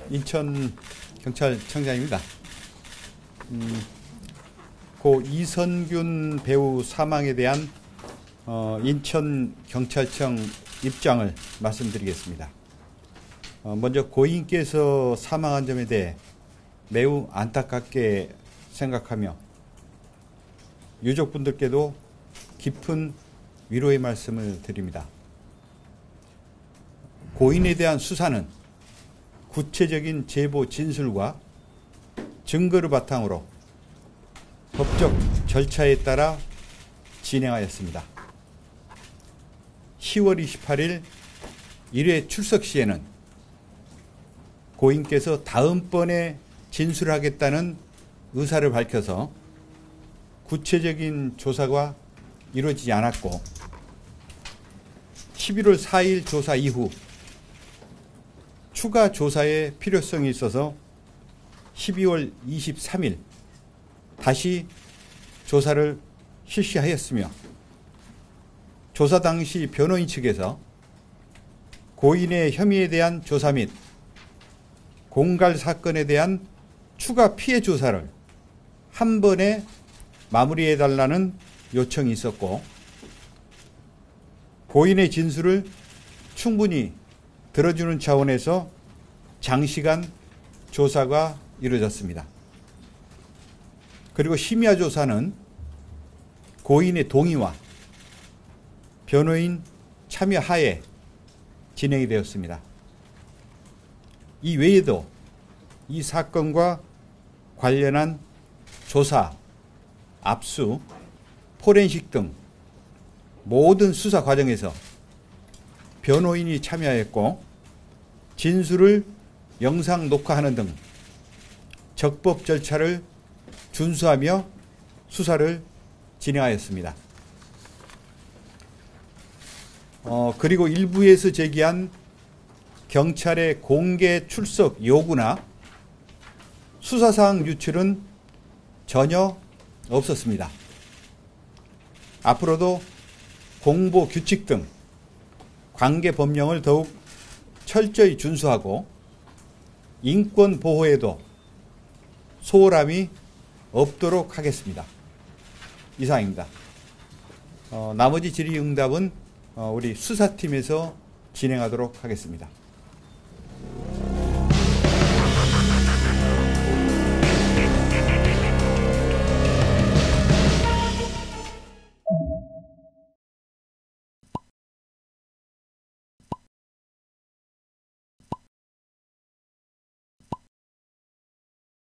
인천경찰청장입니다. 고 이선균 배우 사망에 대한 인천경찰청 입장을 말씀드리겠습니다. 먼저 고인께서 사망한 점에 대해 매우 안타깝게 생각하며 유족분들께도 깊은 위로의 말씀을 드립니다. 고인에 대한 수사는 구체적인 제보 진술과 증거를 바탕으로 법적 절차에 따라 진행하였습니다. 10월 28일 1회 출석 시에는 고인께서 다음번에 진술하겠다는 의사를 밝혀서 구체적인 조사가 이루어지지 않았고 11월 4일 조사 이후 추가 조사의 필요성이 있어서 12월 23일 다시 조사를 실시하였으며 조사 당시 변호인 측에서 고인의 혐의에 대한 조사 및 공갈 사건에 대한 추가 피해 조사를 한 번에 마무리해달라는 요청이 있었고 고인의 진술을 충분히 들어주는 차원에서 장시간 조사가 이루어졌습니다. 그리고 심야 조사는 고인의 동의와 변호인 참여 하에 진행이 되었습니다. 이 외에도 이 사건과 관련한 조사, 압수, 포렌식 등 모든 수사 과정에서 변호인이 참여했고 진술을 영상 녹화하는 등 적법 절차를 준수하며 수사를 진행하였습니다. 그리고 일부에서 제기한 경찰의 공개 출석 요구나 수사사항 유출은 전혀 없었습니다. 앞으로도 공보 규칙 등 관계 법령을 더욱 철저히 준수하고 인권 보호에도 소홀함이 없도록 하겠습니다. 이상입니다. 나머지 질의응답은 우리 수사팀에서 진행하도록 하겠습니다.